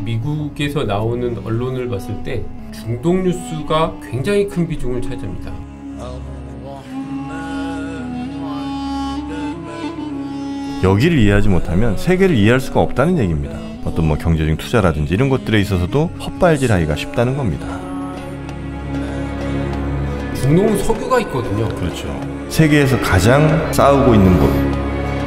미국에서 나오는 언론을 봤을 때 중동 뉴스가 굉장히 큰 비중을 차지합니다. 여기를 이해하지 못하면 세계를 이해할 수가 없다는 얘기입니다. 어떤 뭐 경제적인 투자라든지 이런 것들에 있어서도 헛발질하기가 쉽다는 겁니다. 중동은 석유가 있거든요. 그렇죠. 세계에서 가장 싸우고 있는 곳.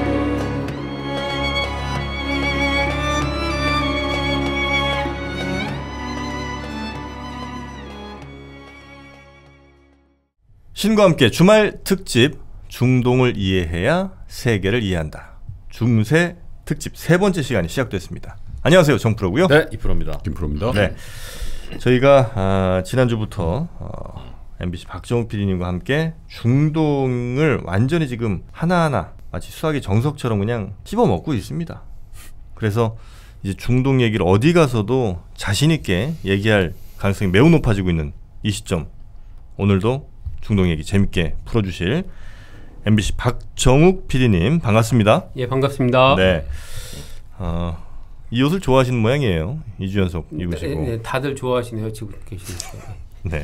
신과 함께 주말 특집 중동을 이해해야 세계를 이해한다. 중세 특집 세 번째 시간이 시작됐습니다. 안녕하세요, 정프로고요. 네, 이프로입니다. 김프로입니다. 네, 저희가 지난주부터 MBC 박정욱 PD님과 함께 중동을 완전히 지금 하나하나 마치 수학의 정석처럼 그냥 씹어먹고 있습니다. 그래서 이제 중동 얘기를 어디 가서도 자신 있게 얘기할 가능성이 매우 높아지고 있는 이 시점, 오늘도 중동 얘기 재밌게 풀어주실 MBC 박정욱 PD님 반갑습니다. 예, 반갑습니다. 네, 이 옷을 좋아하시는 모양이에요. 2주 연속 입으시고. 네, 다들 좋아하시네요. 지금 계시니까. 네.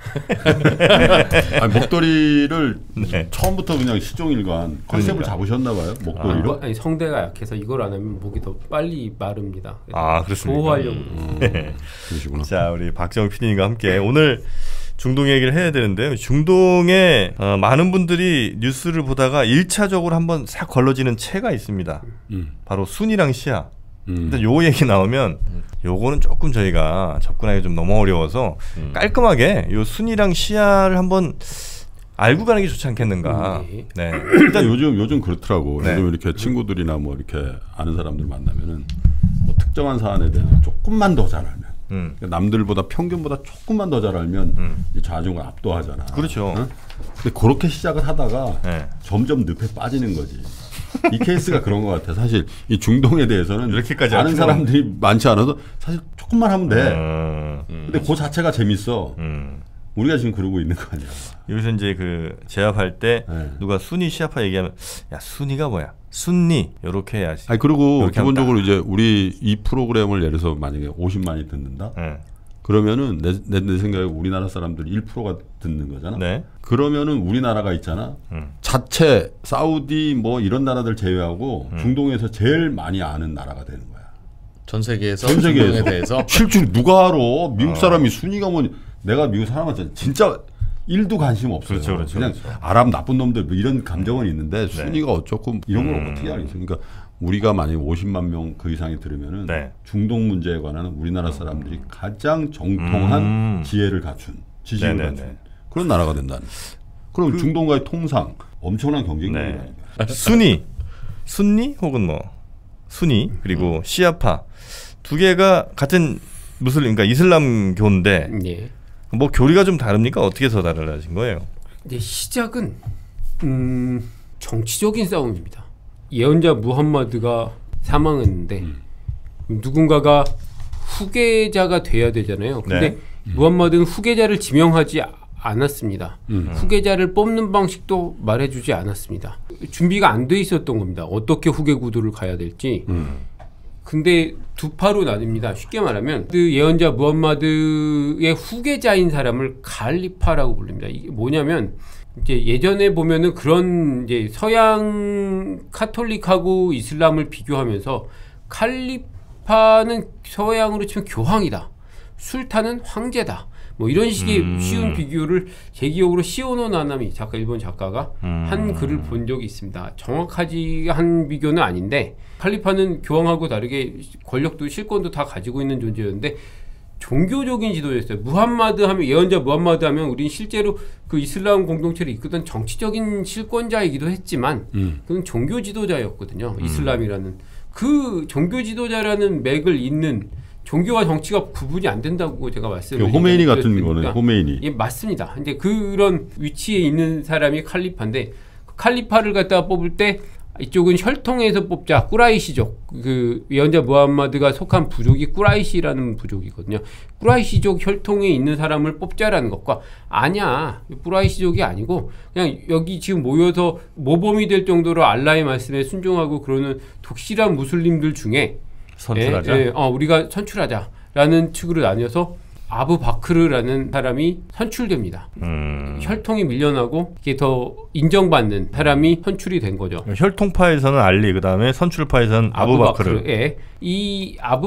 아니, 목도리를 네. 처음부터 그냥 시종일관 컨셉을 잡으셨나봐요. 목도리로. 아니, 성대가 약해서 이걸 안 하면 목이 더 빨리 마릅니다. 그렇습니까? 보호하려고. 네. 그러시구나. 자, 우리 박정욱 PD님과 함께 오늘 중동 얘기를 해야 되는데요. 중동에 많은 분들이 뉴스를 보다가 1차적으로 한번 싹 걸러지는 채가 있습니다. 바로 순이랑 시아. 일단 요 얘기 나오면 요거는 조금 저희가 접근하기 좀 너무 어려워서 깔끔하게 요 순이랑 시아를 한번 알고 가는 게 좋지 않겠는가. 네. 일단 요즘 그렇더라고. 네. 요즘 이렇게 친구들이나 뭐 이렇게 아는 사람들 만나면은 뭐 특정한 사안에 대해서 조금만 더 잘 알면, 그러니까 남들보다 평균보다 조금만 더 잘 알면 이 좌중을 압도하잖아. 그렇죠. 응? 근데 그렇게 시작을 하다가 네. 점점 늪에 빠지는 거지. 이 케이스가 그런 것 같아. 사실 이 중동에 대해서는 이렇게까지 아는 사람들이 많지 않아도 사실 조금만 하면 돼. 근데 그 자체가 재밌어. 우리가 지금 그러고 있는 거 아니야. 여기서 이제 그 제압할 때 네. 누가 순위 시아파 얘기하면 야 순위가 뭐야? 순니 이렇게 해야지. 아니 그리고 기본적으로 딱. 이제 우리 이 프로그램을 예를 들어서 만약에 50만이 듣는다. 네. 그러면은 내 생각에 우리나라 사람들이 1%가 듣는 거잖아. 네. 그러면은 우리나라가 있잖아. 자체 사우디 뭐 이런 나라들 제외하고 중동에서 제일 많이 아는 나라가 되는 거야. 전 세계에서 전 세계에서 중동에 대해서 실제로 누가 알아? 미국 사람이 순위가 뭐 내가 미국 사람한테 진짜 1도 관심 없어요. 그렇죠. 그냥 아랍 나쁜 놈들 뭐 이런 감정은 있는데 순위가 어쩌고 이런 걸 어떻게 알겠어? 그러니까 우리가 만약에 50만 명 그 이상이 들으면은 네. 중동 중동 문제에 관한 우리나라 사람들이 가장 정통한 지혜를 갖춘 지식을 네네네. 갖춘 그런 나라가 된다는. 그럼 중동과의 통상 엄청난 경쟁력이 네. 아닙니까? 순니 혹은 뭐 순니 그리고 시아파 두 개가 같은 그러니까 이슬람교인데 예. 뭐 교리가 좀 다릅니까? 어떻게 서 달라진 거예요? 이제 시작은 정치적인 싸움입니다. 예언자 무함마드가 사망했는데 누군가가 후계자가 돼야 되잖아요. 근데 네. 무함마드는 후계자를 지명하지 않았습니다. 후계자를 뽑는 방식도 말해주지 않았습니다. 준비가 안 돼 있었던 겁니다. 어떻게 후계 구도를 가야 될지. 근데 두 파로 나뉩니다. 쉽게 말하면 그 예언자 무함마드의 후계자인 사람을 갈리파라고 부릅니다. 이게 뭐냐면 이제 예전에 보면은 그런 이제 서양 카톨릭하고 이슬람을 비교하면서 칼리파는 서양으로 치면 교황이다. 술탄은 황제다. 뭐 이런 식의 쉬운 비교를 제 기억으로 시오노 나나미 일본 작가가 한 글을 본 적이 있습니다. 정확하지 한 비교는 아닌데 칼리파는 교황하고 다르게 권력도 실권도 다 가지고 있는 존재였는데 종교적인 지도자였어요. 무함마드 하면 예언자 무함마드 하면 우린 실제로 그 이슬람 공동체를 이끄던 정치적인 실권자이기도 했지만 그는 종교 지도자였거든요. 이슬람이라는 그 종교 지도자라는 맥을 잇는 종교와 정치가 구분이 안 된다고 제가 말씀을 호메이니 같은 거는 호메이니. 예, 맞습니다. 이제 그런 위치에 있는 사람이 칼리파인데 그 칼리파를 갖다가 뽑을 때 이쪽은 혈통에서 뽑자. 꾸라이시족. 그 예언자 무함마드가 속한 부족이 꾸라이시라는 부족이거든요. 꾸라이시족 혈통에 있는 사람을 뽑자라는 것과 아니야. 꾸라이시족이 아니고 그냥 여기 지금 모여서 모범이 될 정도로 알라의 말씀에 순종하고 그러는 독실한 무슬림들 중에 선출하자. 우리가 선출하자라는 측으로 나뉘어서 아부 바크르라는 사람이 선출됩니다. 혈통이 밀려나고 이게 더 인정받는 사람이 선출이 된 거죠. 혈통파에서는 알리, 그다음에 선출파에서는 아부 바크르. 예. 이 아부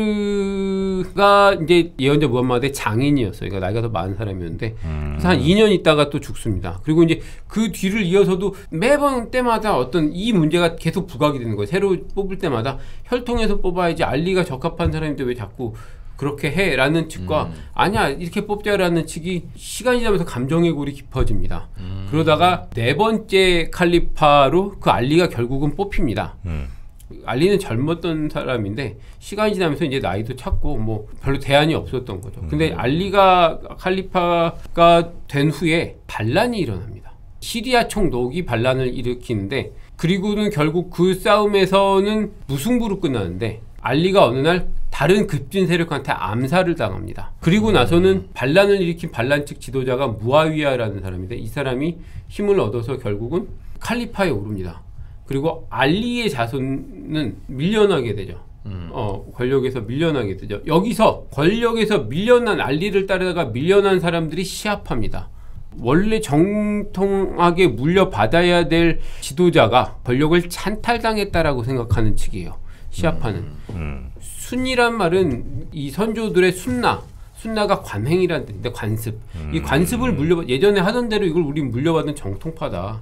바크르가 이제 예언자 무함마드의 장인이었어요. 그러니까 나이가 더 많은 사람이었는데 그래서 한 2년 있다가 또 죽습니다. 그리고 이제 그 뒤를 이어서도 매번 때마다 어떤 이 문제가 계속 부각이 되는 거예요. 새로 뽑을 때마다 혈통에서 뽑아야지 알리가 적합한 사람인데 왜 자꾸 그렇게 해라는 측과 아니야 이렇게 뽑자라는 측이 시간이 지나면서 감정의 골이 깊어집니다. 그러다가 네 번째 칼리파로 그 알리가 결국은 뽑힙니다. 알리는 젊었던 사람인데 시간이 지나면서 이제 나이도 찼고 뭐 별로 대안이 없었던 거죠. 근데 알리가 칼리파가 된 후에 반란이 일어납니다. 시리아 총독이 반란을 일으키는데 그리고는 결국 그 싸움에서는 무승부로 끝나는데 알리가 어느 날 다른 급진 세력한테 암살을 당합니다. 그리고 나서는 반란을 일으킨 반란 측 지도자가 무아위야라는 사람인데 이 사람이 힘을 얻어서 결국은 칼리파에 오릅니다. 그리고 알리의 자손은 밀려나게 되죠. 권력에서 밀려나게 되죠. 여기서 권력에서 밀려난 알리를 따르다가 밀려난 사람들이 시아파입니다. 원래 정통하게 물려받아야 될 지도자가 권력을 찬탈당했다라고 생각하는 측이에요. 시아파는. 순이란 말은 이 선조들의 순나가 관행이라는 뜻인데 관습. 이 관습을 예전에 하던 대로 이걸 우리 물려받은 정통파다.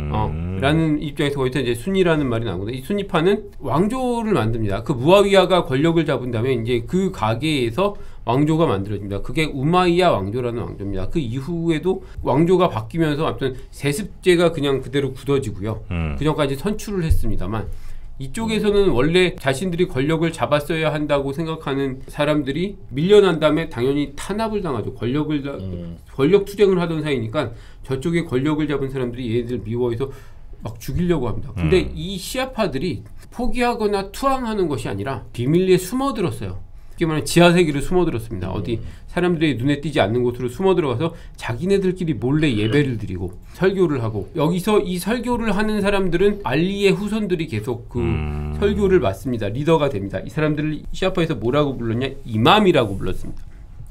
라는 입장에서 거기서 이제 순이라는 말이 나오거든요. 이 순이파는 왕조를 만듭니다. 그 무아위야가 권력을 잡은 다음에 이제 그 가계에서 왕조가 만들어집니다. 그게 우마이야 왕조라는 왕조입니다. 그 이후에도 왕조가 바뀌면서 아무튼 세습제가 그냥 그대로 굳어지고요. 그 전까지 선출을 했습니다만 이쪽에서는 원래 자신들이 권력을 잡았어야 한다고 생각하는 사람들이 밀려난 다음에 당연히 탄압을 당하죠. 권력 투쟁을 하던 사이니까 저쪽에 권력을 잡은 사람들이 얘네들 미워해서 막 죽이려고 합니다. 근데 이 시아파들이 포기하거나 투항하는 것이 아니라 비밀리에 숨어들었어요. 쉽게 말하면 지하세계로 숨어들었습니다. 어디 사람들의 눈에 띄지 않는 곳으로 숨어들어가서 자기네들끼리 몰래 예배를 드리고 설교를 하고 여기서 이 설교를 하는 사람들은 알리의 후손들이 계속 그 설교를 맡습니다. 리더가 됩니다. 이 사람들을 시아파에서 뭐라고 불렀냐? 이맘이라고 불렀습니다.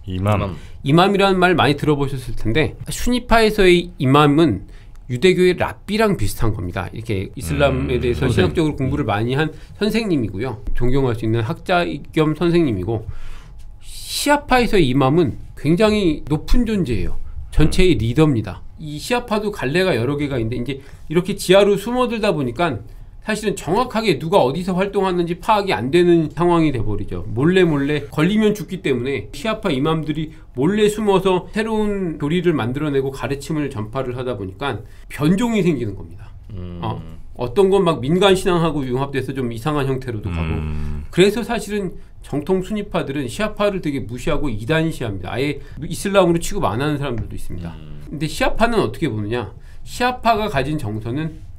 이맘이라는 말 많이 들어보셨을 텐데 슈니파에서의 이맘은 유대교의 랍비랑 비슷한 겁니다. 이렇게 이슬람에 대해서 신학적으로 공부를 많이 한 선생님이고요. 존경할 수 있는 학자 겸 선생님이고 시아파에서의 이맘은 굉장히 높은 존재예요. 전체의 리더입니다. 이 시아파도 갈래가 여러 개가 있는데 이제 이렇게 지하로 숨어들다 보니까 사실은 정확하게 누가 어디서 활동하는지 파악이 안 되는 상황이 돼버리죠. 몰래 걸리면 죽기 때문에 시아파 이맘들이 몰래 숨어서 새로운 교리를 만들어내고 가르침을 전파를 하다 보니까 변종이 생기는 겁니다. 어떤 건 막 민간 신앙하고 융합돼서 좀 이상한 형태로도 가고 그래서 사실은 정통 수니파들은 시아파를 되게 무시하고 이단시합니다. 아예 이슬람으로 취급 안 하는 사람들도 있습니다. 근데 시아파는 어떻게 보느냐? 시아파가 가진 정서는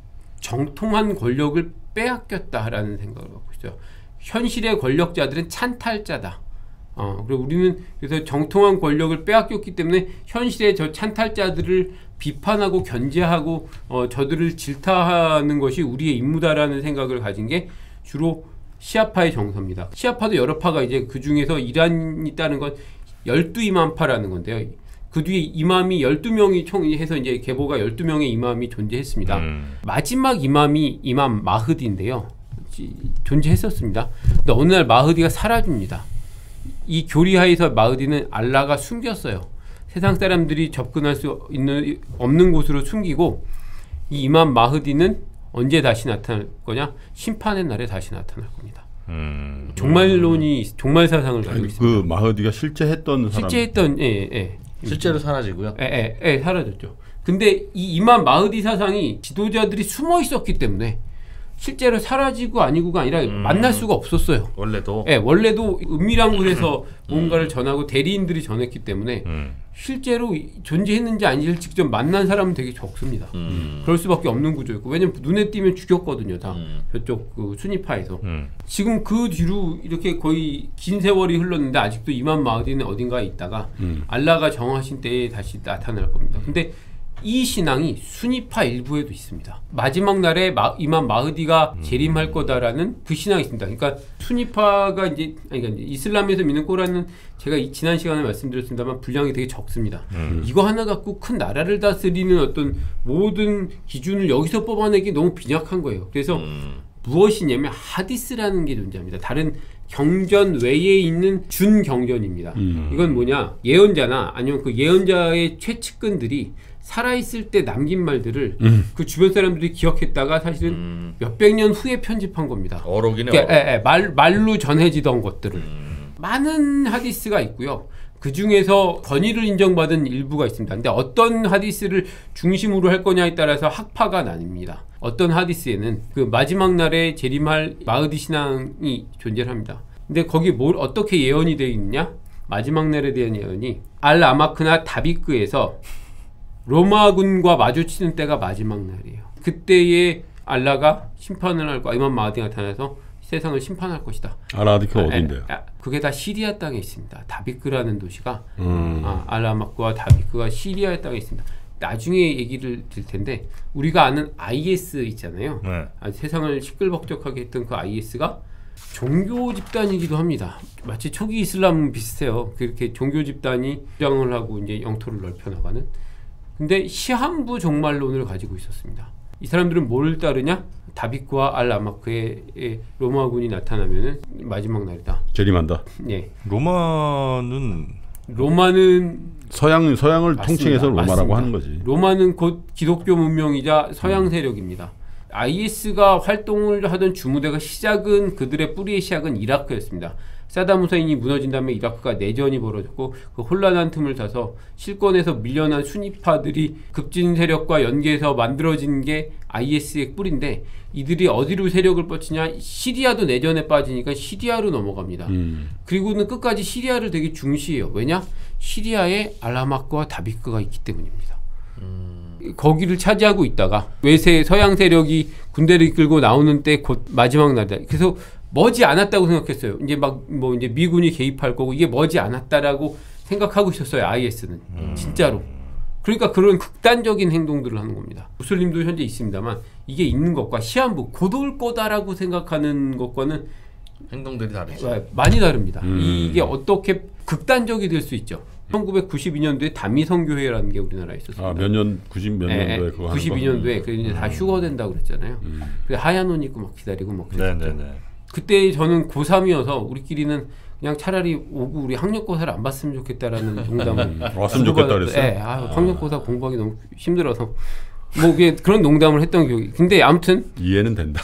정통한 권력을 빼앗겼다라는 생각을 갖고 있어요. 현실의 권력자들은 찬탈자다. 그리고 우리는 그래서 정통한 권력을 빼앗겼기 때문에 현실의 저 찬탈자들을 비판하고 견제하고 저들을 질타하는 것이 우리의 임무다라는 생각을 가진 게 주로 시아파의 정서입니다. 시아파도 여러 파가 이제 그 중에서 이란이 따른 건 12이맘파라는 건데요. 그 뒤에 이맘이 12명이 총해서 이제 계보가 12명의 이맘이 존재했습니다. 마지막 이맘이 이맘 마흐디인데요. 존재했었습니다. 근데 어느 날 마흐디가 사라집니다. 이 교리하에서 마흐디는 알라가 숨겼어요. 세상 사람들이 접근할 수 없는 곳으로 숨기고 이 이맘 마흐디는 언제 다시 나타날 거냐? 심판의 날에 다시 나타날 겁니다. 종말 사상을 가지고 있습니다. 그 마흐디가 실제 했던 사람. 실제로 사라지고요. 사라졌죠. 근데 이 이맘 마흐디 사상이 지도자들이 숨어 있었기 때문에 실제로 사라지고 아니고가 아니라 만날 수가 없었어요. 원래도 은밀한 곳에서 뭔가를 전하고 대리인들이 전했기 때문에 실제로 존재했는지 아닌지를 직접 만난 사람은 되게 적습니다. 그럴 수밖에 없는 구조였고 왜냐면 눈에 띄면 죽였거든요. 다 저쪽 그 수니파에서. 지금 그 뒤로 이렇게 거의 긴 세월이 흘렀는데 아직도 이맘 마흐디는 어딘가에 있다가 알라가 정하신 때에 다시 나타날 겁니다. 근데 이 신앙이 수니파 일부에도 있습니다. 마지막 날에 이맘 마흐디가 재림할 거다라는 그 신앙이 있습니다. 그러니까 수니파가 이제 이슬람에서 믿는 꼬란은 제가 지난 시간에 말씀드렸습니다만 분량이 되게 적습니다. 이거 하나 갖고 큰 나라를 다스리는 어떤 모든 기준을 여기서 뽑아내기 너무 빈약한 거예요. 그래서 무엇이냐면 하디스라는 게 존재합니다. 다른 경전 외에 있는 준경전입니다. 이건 뭐냐, 예언자나 아니면 그 예언자의 최측근들이 살아있을 때 남긴 말들을 그 주변 사람들이 기억했다가 사실은 몇백 년 후에 편집한 겁니다. 어록이네. 그러니까 말로 전해지던 것들을 많은 하디스가 있고요. 그 중에서 권위를 인정받은 일부가 있습니다. 근데 어떤 하디스를 중심으로 할 거냐에 따라서 학파가 나뉩니다. 어떤 하디스에는 그 마지막 날에 재림할 마흐디 신앙이 존재합니다. 근데 거기 어떻게 예언이 되어 있느냐? 마지막 날에 대한 예언이 알-아마크나 다비크에서 로마군과 마주치는 때가 마지막 날이에요. 그때에 알라가 심판을 할 거야. 이맘 마흐디가 나타나서 세상을 심판할 것이다. 알라디크 어딘데요? 그게 다 시리아 땅에 있습니다. 다비크라는 도시가 알-아마크와 다비크가 시리아 땅에 있습니다. 나중에 얘기를 드릴 텐데 우리가 아는 IS 있잖아요. 세상을 시끌벅적하게 했던 그 IS가 종교 집단이기도 합니다. 마치 초기 이슬람 비슷해요. 그렇게 종교 집단이 주장을 하고 이제 영토를 넓혀나가는. 근데 시한부 종말론을 가지고 있었습니다. 이 사람들은 뭘 따르냐? 다비크와 알-아마크의 로마군이 나타나면은 마지막 날이다. 재림한다. 예. 로마는 서양을 맞습니다. 통칭해서 로마라고 맞습니다. 하는 거지. 로마는 곧 기독교 문명이자 서양 세력입니다. IS가 활동을 하던 주무대가 시작은 그들의 뿌리의 시작은 이라크였습니다. 사담 후세인이 무너진 다음에 이라크가 내전이 벌어졌고 그 혼란한 틈을 타서 실권에서 밀려난 수니파들이 급진 세력과 연계해서 만들어진 게 IS의 뿌리인데 이들이 어디로 세력을 뻗치냐? 시리아도 내전에 빠지니까 시리아로 넘어갑니다. 그리고는 끝까지 시리아를 되게 중시해요. 왜냐? 시리아에 알-아마크와 다비크가 있기 때문입니다. 거기를 차지하고 있다가 외세 서양 세력이 군대를 이끌고 나오는 때 곧 마지막 날이다. 그래서 머지 않았다고 생각했어요. 이제 이제 미군이 개입할 거고 이게 머지 않았다라고 생각하고 있었어요. IS는 진짜로. 그러니까 그런 극단적인 행동들을 하는 겁니다. 무슬림도 현재 있습니다만 이게 있는 것과 시한부 곧 올 거다라고 생각하는 것과는 행동들이 다르죠. 많이 다릅니다. 이게 어떻게 극단적이 될 수 있죠. 1992년도에 다미성교회라는 게 우리나라에 있었습니다. 몇 년, 90몇 년도에 그거 92년도에 그래서 이제 다 휴거된다고 그랬잖아요. 그래서 하얀 옷 입고 막 기다리고 막 그랬죠. 그때 저는 고3이어서 우리끼리는 그냥 차라리 오고 우리 학력고사를 안 봤으면 좋겠다라는 농담을 왔으면 좋겠다 그랬어요. 네, 학력고사 공부하기 너무 힘들어서 뭐 그런 농담을 했던 기억이. 근데 아무튼 이해는 된다.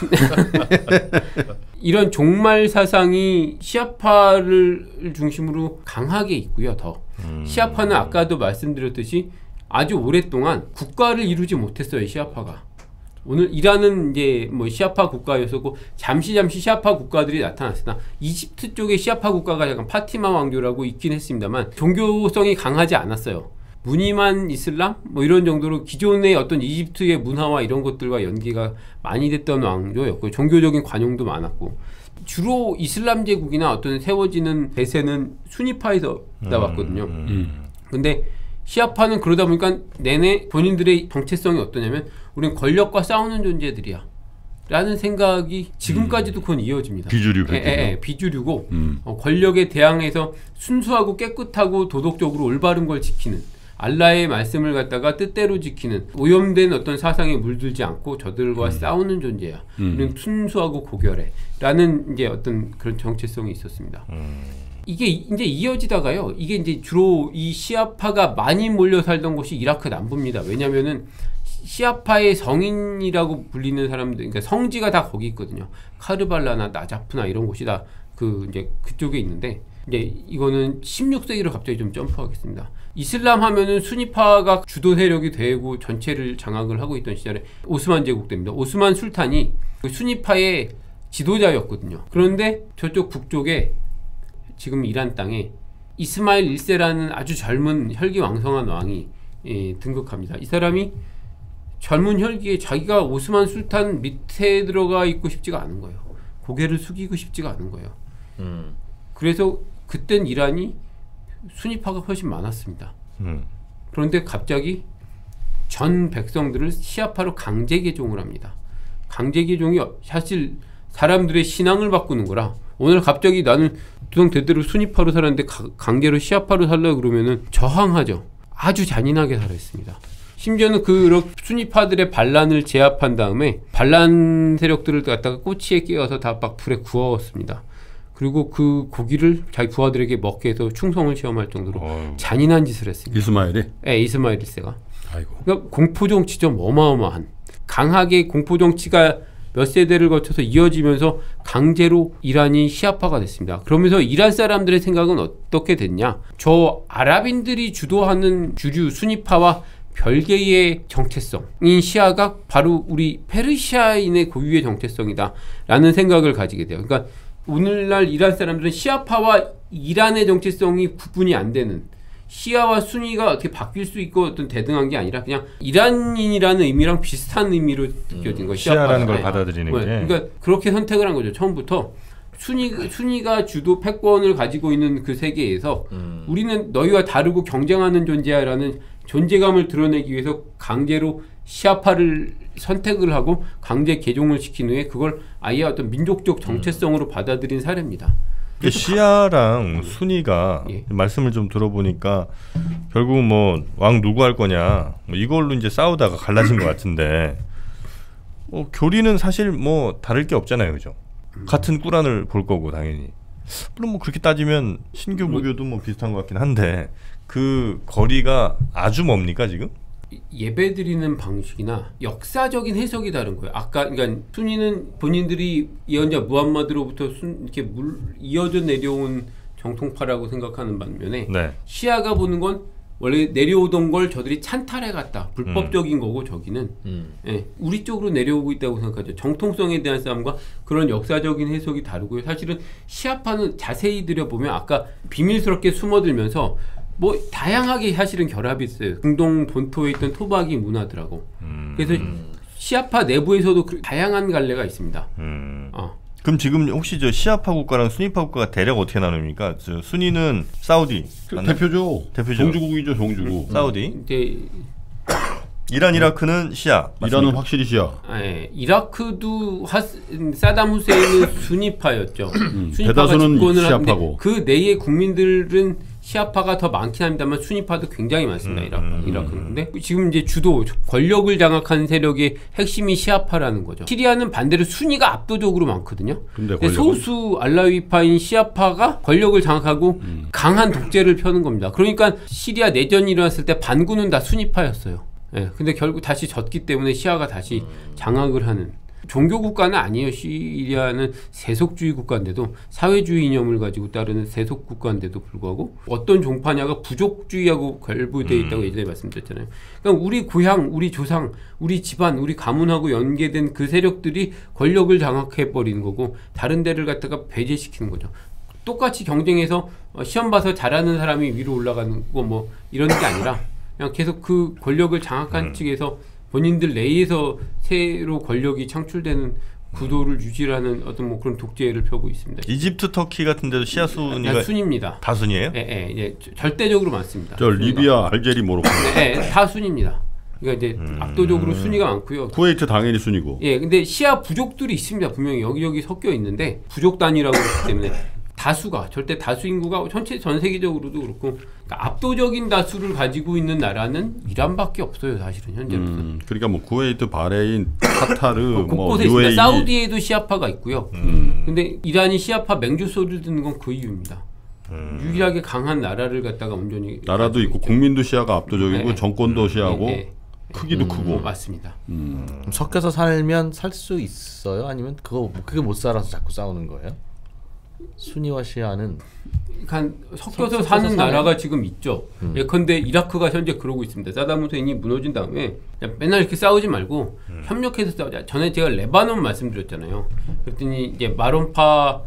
이런 종말 사상이 시아파를 중심으로 강하게 있고요. 더 시아파는 아까도 말씀드렸듯이 아주 오랫동안 국가를 이루지 못했어요. 시아파가. 오늘 이란은 이제 뭐 시아파 국가였었고 잠시 시아파 국가들이 나타났으나 이집트 쪽의 시아파 국가가 약간 파티마 왕조라고 있긴 했습니다만 종교성이 강하지 않았어요. 무늬만 이슬람 뭐 이런 정도로 기존의 어떤 이집트의 문화와 이런 것들과 연계가 많이 됐던 왕조였고 종교적인 관용도 많았고 주로 이슬람 제국이나 어떤 세워지는 대세는 수니파에서 나왔거든요. 근데 시아파는 그러다 보니까 내내 본인들의 정체성이 어떠냐면 우리는 권력과 싸우는 존재들이야 라는 생각이 지금까지도 그건 이어집니다. 비주류. 비주류고 권력에 대항해서 순수하고 깨끗하고 도덕적으로 올바른 걸 지키는 알라의 말씀을 갖다가 뜻대로 지키는 오염된 어떤 사상에 물들지 않고 저들과 싸우는 존재야. 우리는 순수하고 고결해 라는 이제 어떤 그런 정체성이 있었습니다. 이게 이제 이어지다가요. 이게 이제 주로 이 시아파가 많이 몰려 살던 곳이 이라크 남부입니다. 왜냐면은 시아파의 성인이라고 불리는 사람들, 그러니까 성지가 다 거기 있거든요. 카르발라나 나자프나 이런 곳이 다 이제 그쪽에 있는데, 이제 이거는 16세기로 갑자기 좀 점프하겠습니다. 이슬람 하면은 수니파가 주도 세력이 되고 전체를 장악을 하고 있던 시절에 오스만 제국입니다. 오스만 술탄이 수니파의 지도자였거든요. 그런데 저쪽 북쪽에 지금 이란 땅에 이스마일 1세라는 아주 젊은 혈기왕성한 왕이 등극합니다. 이 사람이 젊은 혈기에 자기가 오스만 술탄 밑에 들어가 있고 싶지가 않은 거예요. 고개를 숙이고 싶지가 않은 거예요. 그래서 그땐 이란이 수니파가 훨씬 많았습니다. 그런데 갑자기 전 백성들을 시아파로 강제 개종을 합니다. 강제 개종이 사실 사람들의 신앙을 바꾸는 거라 오늘 갑자기 나는 두성 대대로 순위파로 살았는데 강제로 시아파로 살려고 그러면은 저항하죠. 아주 잔인하게 살아있습니다. 심지어는 그 순위파들의 반란을 제압한 다음에 반란 세력들을 갖다가 꼬치에 끼워서 다 막 불에 구웠습니다. 그리고 그 고기를 자기 부하들에게 먹게 해서 충성을 시험할 정도로 잔인한 짓을 했습니다. 이스마엘이? 네, 이스마엘 1세가. 아이고. 그러니까 공포정치 좀 어마어마한 강하게 공포정치가 몇 세대를 거쳐서 이어지면서 강제로 이란이 시아파가 됐습니다. 그러면서 이란 사람들의 생각은 어떻게 됐냐? 저 아랍인들이 주도하는 주류 순위파와 별개의 정체성인 시아가 바로 우리 페르시아인의 고유의 정체성이다 라는 생각을 가지게 돼요. 그러니까 오늘날 이란 사람들은 시아파와 이란의 정체성이 구분이 안 되는, 시아와 순위가 어떻게 바뀔 수 있고 어떤 대등한 게 아니라 그냥 이란인이라는 의미랑 비슷한 의미로 느껴진 거예요. 시아라는 걸 받아들이는 게. 그러니까 그렇게 선택을 한 거죠. 처음부터 순위가 주도 패권을 가지고 있는 그 세계에서 우리는 너희와 다르고 경쟁하는 존재야라는 존재감을 드러내기 위해서 강제로 시아파를 선택을 하고 강제 개종을 시킨 후에 그걸 아예 어떤 민족적 정체성으로 받아들인 사례입니다. 시아랑 순위가 말씀을 좀 들어보니까 결국 뭐 왕 누구 할 거냐 뭐 이걸로 이제 싸우다가 갈라진 것 같은데 교리는 사실 뭐 다를 게 없잖아요, 그죠? 같은 꾸란을 볼 거고 당연히. 물론 뭐 그렇게 따지면 신교 무교도 뭐 비슷한 것 같긴 한데 그 거리가 아주 뭡니까 지금? 예배드리는 방식이나 역사적인 해석이 다른 거예요. 아까 그러니까 순위는 본인들이 예언자 무함마드로부터 이렇게 이어져 내려온 정통파라고 생각하는 반면에 시아가 보는 건 원래 내려오던 걸 저들이 찬탈해 갔다. 불법적인 거고 저기는 우리 쪽으로 내려오고 있다고 생각하죠. 정통성에 대한 싸움과 그런 역사적인 해석이 다르고요. 사실은 시아파는 자세히 들여보면 아까 비밀스럽게 숨어들면서 뭐 다양하게 사실은 결합이 있어요. 중동 본토에 있던 토박이 문화들하고. 그래서 시아파 내부에서도 다양한 갈래가 있습니다. 그럼 지금 혹시 저 시아파 국가랑 순위파 국가가 대략 어떻게 나눕니까? 저 순위는 사우디 대표죠. 종주국이죠, 종주국. 사우디. 이란, 이라크는 시아. 맞습니까? 이란은 확실히 시아. 네, 이라크도 사담 후세인은 순위파였죠. 대다수는 시아파고. 그 내의 국민들은 시아파가 더 많긴 합니다만 순위파도 굉장히 많습니다. 이라크는. 근데 지금 이제 주도 권력을 장악한 세력의 핵심이 시아파라는 거죠. 시리아는 반대로 순위가 압도적으로 많거든요. 근데 소수 알라위파인 시아파가 권력을 장악하고 강한 독재를 펴는 겁니다. 그러니까 시리아 내전이 일어났을 때 반군은 다 순위파였어요. 네, 근데 결국 다시 졌기 때문에 시아가 다시 장악을 하는. 종교 국가는 아니에요. 시리아는 세속주의 국가인데도 사회주의 이념을 가지고 따르는 세속 국가인데도 불구하고 어떤 종파냐가 부족주의하고 결부되어 있다고 예전에 말씀드렸잖아요. 그러니까 우리 고향, 우리 조상, 우리 집안, 우리 가문하고 연계된 그 세력들이 권력을 장악해버리는 거고 다른 데를 갖다가 배제시키는 거죠. 똑같이 경쟁해서 시험 봐서 잘하는 사람이 위로 올라가는 거 뭐 이런 게 아니라 그냥 계속 그 권력을 장악한 측에서 본인들 내에서 새로 권력이 창출되는 구도를 유지하는 어떤 뭐 그런 독재를 펴고 있습니다. 이집트, 터키 같은 데도 시아 순위가 순입니다. 다 순이에요? 예, 절대적으로 많습니다. 저 리비아, 알제리, 모로코. 다 순입니다. 그러니까 이제 압도적으로 순위가 많고요. 쿠웨이트 당연히 순이고. 예, 근데 시아 부족들이 있습니다. 분명히 여기저기 섞여 있는데 부족 단위라고 그렇기 때문에 다수가 절대 다수 인구가 전 세계적으로도 그렇고 그러니까 압도적인 다수를 가지고 있는 나라는 이란밖에 없어요. 사실은 현재로서. 그러니까 뭐 쿠웨이트, 바레인, 카타르, 곳곳에 뭐 있습니다. 사우디에도 시아파가 있고요. 근데 이란이 시아파 맹주소를 듣는 건 그 이유입니다. 유일하게 강한 나라를 갖다가 온전히 나라도 있고 국민도 시아가 압도적이고 정권도 시아고 크기도 크고. 맞습니다. 섞여서 살면 살 수 있어요? 아니면 그게 못 살아서 자꾸 싸우는 거예요? 순위와 시아는 섞여서 사는 나라가 지금 있죠. 예컨대 이라크가 현재 그러고 있습니다. 사담 후세인이 무너진 다음에 그냥 맨날 이렇게 싸우지 말고 협력해서 싸우자. 전에 제가 레바논 말씀드렸잖아요. 그랬더니 이제 마론파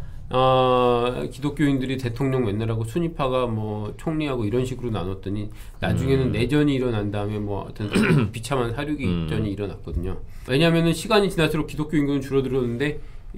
기독교인들이 대통령 맨날 하고 순위파가 뭐 총리하고 이런 식으로 나눴더니 나중에는 내전이 일어난 다음에 뭐 어떤 비참한 사륙전이 일어났거든요. 왜냐하면은 시간이 지날수록 기독교 인구는 줄어들었는데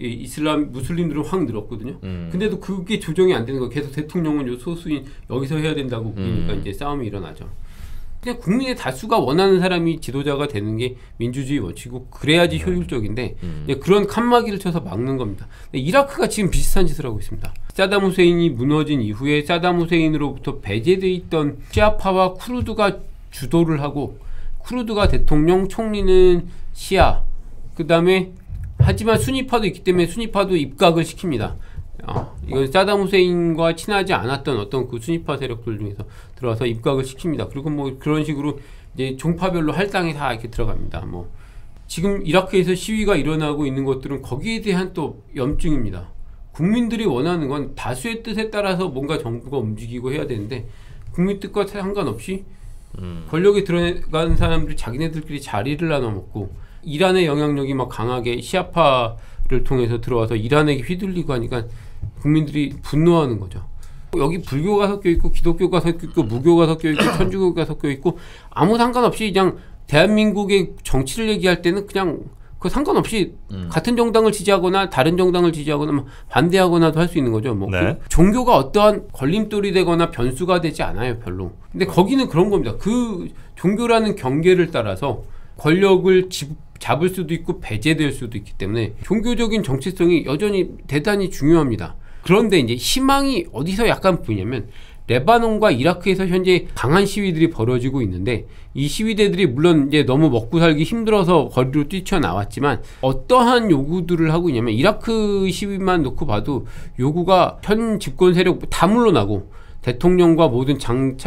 무슬림들은 확 늘었거든요. 근데도 그게 조정이 안 되는 거예요. 계속 대통령은 요 소수인 여기서 해야 된다고 그러니까 이제 싸움이 일어나죠. 그냥 국민의 다수가 원하는 사람이 지도자가 되는 게 민주주의 원칙이고 그래야지 효율적인데 그런 칸막이를 쳐서 막는 겁니다. 이라크가 지금 비슷한 짓을 하고 있습니다. 사담 후세인이 무너진 이후에 사담 후세인으로부터 배제돼 있던 시아파와 쿠르드가 주도를 하고 쿠르드가 대통령, 총리는 시아, 그 다음에 하지만 순위파도 있기 때문에 순위파도 입각을 시킵니다. 이건 사담 후세인과 친하지 않았던 어떤 그 순위파 세력들 중에서 들어와서 입각을 시킵니다. 그리고 뭐 그런 식으로 이제 종파별로 할당이 다 이렇게 들어갑니다. 뭐 지금 이라크에서 시위가 일어나고 있는 것들은 거기에 대한 또 염증입니다. 국민들이 원하는 건 다수의 뜻에 따라서 뭔가 정부가 움직이고 해야 되는데 국민 뜻과 상관없이 권력에 들어간 사람들이 자기네들끼리 자리를 나눠 먹고 이란의 영향력이 막 강하게 시아파를 통해서 들어와서 이란에게 휘둘리고 하니까 국민들이 분노하는 거죠. 여기 불교가 섞여 있고 기독교가 섞여 있고 무교가 섞여 있고 천주교가 섞여 있고 아무 상관없이 그냥 대한민국의 정치를 얘기할 때는 그냥 그 상관없이 같은 정당을 지지하거나 다른 정당을 지지하거나 반대하거나도 할 수 있는 거죠. 뭐 네. 그 종교가 어떠한 걸림돌이 되거나 변수가 되지 않아요, 별로. 근데 거기는 그런 겁니다. 그 종교라는 경계를 따라서 권력을 잡을 수도 있고 배제될 수도 있기 때문에 종교적인 정체성이 여전히 대단히 중요합니다. 그런데 이제 희망이 어디서 약간 보이냐면 레바논과 이라크에서 현재 강한 시위들이 벌어지고 있는데 이 시위대들이 물론 이제 너무 먹고 살기 힘들어서 거리로 뛰쳐나왔지만 어떠한 요구들을 하고 있냐면 이라크 시위만 놓고 봐도 요구가 현 집권 세력 다 물러나고 대통령과 모든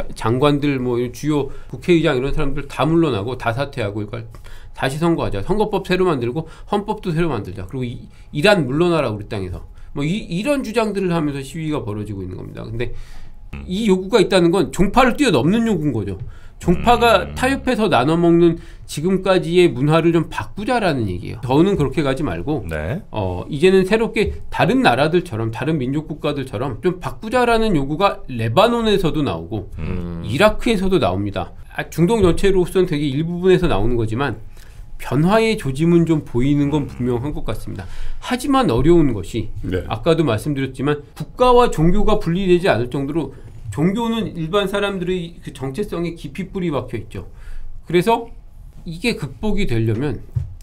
장관들 뭐 주요 국회의장 이런 사람들 다 물러나고 다 사퇴하고 그러니까 다시 선거하자. 선거법 새로 만들고 헌법도 새로 만들자. 그리고 이란 물러나라 우리 땅에서. 뭐 이런 주장들을 하면서 시위가 벌어지고 있는 겁니다. 근데 이 요구가 있다는 건 종파를 뛰어넘는 요구인 거죠. 종파가 타협해서 나눠먹는 지금까지의 문화를 좀 바꾸자라는 얘기예요. 더는 그렇게 가지 말고 네. 이제는 새롭게 다른 나라들처럼 다른 민족 국가들처럼 좀 바꾸자라는 요구가 레바논에서도 나오고 이라크에서도 나옵니다. 중동 전체로서는 되게 일부분에서 나오는 거지만 변화의 조짐은 좀 보이는 건 분명한 것 같습니다. 하지만 어려운 것이 네. 아까도 말씀드렸지만 국가와 종교가 분리되지 않을 정도로 종교는 일반 사람들의 그 정체성에 깊이 뿌리 박혀 있죠. 그래서 이게 극복이 되려면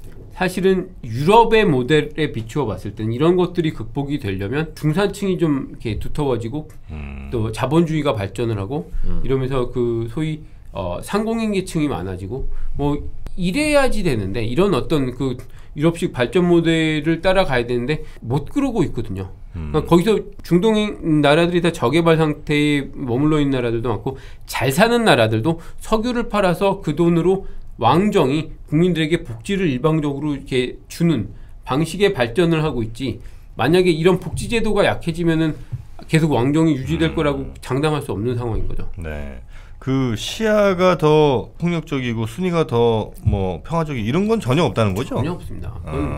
사실은 유럽의 모델에 비추어 봤을 때는 이런 것들이 극복이 되려면 중산층이 좀 이렇게 두터워지고 또 자본주의가 발전을 하고 이러면서 그 소위 상공인 계층이 많아지고 뭐 이래야지 되는데 이런 어떤 그 유럽식 발전 모델을 따라가야 되는데 못 그러고 있거든요. 그러니까 거기서 중동 나라들이 다 저개발 상태에 머물러 있는 나라들도 많고 잘 사는 나라들도 석유를 팔아서 그 돈으로 왕정이 국민들에게 복지를 일방적으로 이렇게 주는 방식의 발전을 하고 있지. 만약에 이런 복지 제도가 약해지면은 계속 왕정이 유지될 거라고 장담할 수 없는 상황인 거죠. 네. 그 시아가 더 폭력적이고 순위가 더 뭐 평화적이 이런 건 전혀 없다는 거죠? 전혀 없습니다.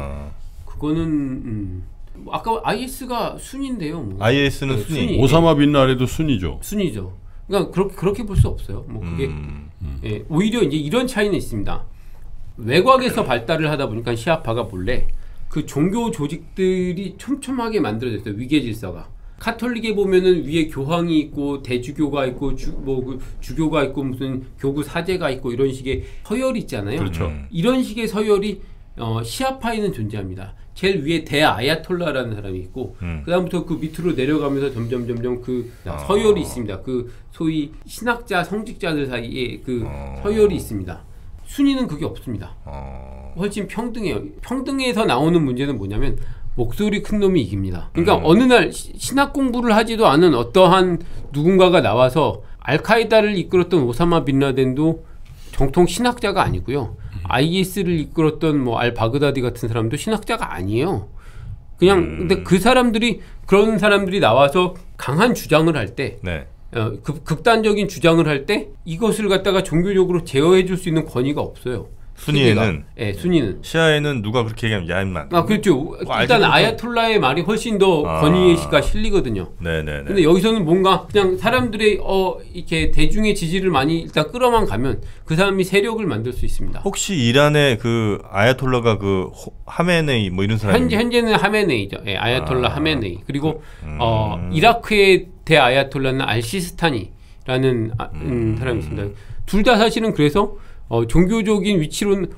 그거는 아까 IS가 순인데요. 뭐. IS는 네, 순위. 오사마 빈 라덴도 순이죠. 순이죠. 그러니까 그렇게 볼 수 없어요. 뭐 그게 예, 오히려 이제 이런 차이는 있습니다. 외곽에서 발달을 하다 보니까 시아파가 몰래 그 종교 조직들이 촘촘하게 만들어졌어요. 위계 질서가. 카톨릭에 보면은 위에 교황이 있고 대주교가 있고 주교가 있고 무슨 교구 사제가 있고 이런 식의 서열이 있잖아요. 그렇죠. 이런 식의 서열이 시아파에는 존재합니다. 제일 위에 대아야톨라라는 사람이 있고 그다음부터 그 밑으로 내려가면서 점점 그 서열이 있습니다. 그 소위 신학자 성직자들 사이에 그 서열이 있습니다. 순위는 그게 없습니다. 훨씬 평등해요. 평등에서 나오는 문제는 뭐냐면 목소리 큰 놈이 이깁니다. 그러니까 어느 날 신학 공부를 하지도 않은 어떠한 누군가가 나와서 알카에다를 이끌었던 오사마 빈 라덴도 정통 신학자가 아니고요. IS를 이끌었던 뭐 알바그다디 같은 사람도 신학자가 아니에요. 그냥 근데 그 사람들이 그런 사람들이 나와서 강한 주장을 할 때 네. 극단적인 주장을 할 때 이것을 갖다가 종교적으로 제어해 줄 수 있는 권위가 없어요. 순위에는 예, 순위는 시아에는 누가 그렇게 얘기하면 야 임마. 그렇죠. 일단 아야톨라의 말이 훨씬 더 권위가 실리거든요. 네네네. 근데 여기서는 뭔가 그냥 사람들의 이렇게 대중의 지지를 많이 일단 끌어만 가면 그 사람이 세력을 만들 수 있습니다. 혹시 이란의 그 아야톨라가 그 하메네이 뭐 이런 사람이 현재는 하메네이죠. 예, 아야톨라 하메네이. 그리고 이라크의 대아야톨라는 알시스타니라는 사람이 있습니다. 둘 다 사실은 그래서 종교적인 위치로는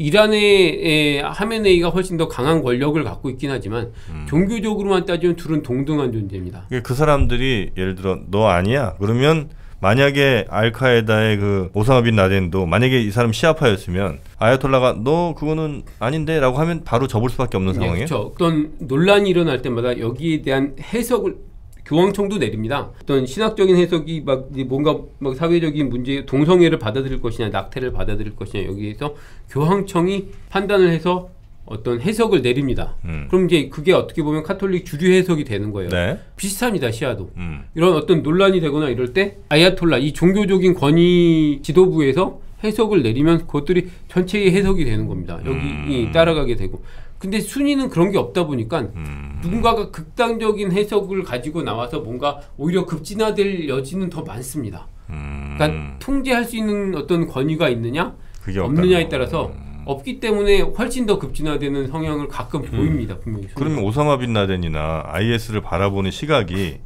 이란의 하메네이가 훨씬 더 강한 권력을 갖고 있긴 하지만 종교적으로만 따지면 둘은 동등한 존재입니다. 그 사람들이 예를 들어 너 아니야? 그러면 만약에 알카에다의 그 오사마 빈 라덴도 만약에 이 사람 시아파였으면 아야톨라가 너 그거는 아닌데 라고 하면 바로 접을 수밖에 없는 상황이에요. 그렇죠. 어떤 논란이 일어날 때마다 여기에 대한 해석을 교황청도 내립니다. 어떤 신학적인 해석이 막 뭔가 막 사회적인 문제, 동성애를 받아들일 것이냐, 낙태를 받아들일 것이냐 여기에서 교황청이 판단을 해서 어떤 해석을 내립니다. 그럼 이제 그게 어떻게 보면 카톨릭 주류 해석이 되는 거예요. 네. 비슷합니다. 시아도. 이런 어떤 논란이 되거나 이럴 때 아야톨라, 이 종교적인 권위 지도부에서 해석을 내리면 그것들이 전체의 해석이 되는 겁니다. 여기 따라가게 되고. 근데 순위는 그런 게 없다 보니까 누군가가 극단적인 해석을 가지고 나와서 뭔가 오히려 급진화될 여지는 더 많습니다. 그러니까 통제할 수 있는 어떤 권위가 있느냐 없느냐에 따라서 없기 때문에 훨씬 더 급진화되는 성향을 가끔 보입니다. 분명히. 그러면 오사마 빈 라덴이나 IS를 바라보는 시각이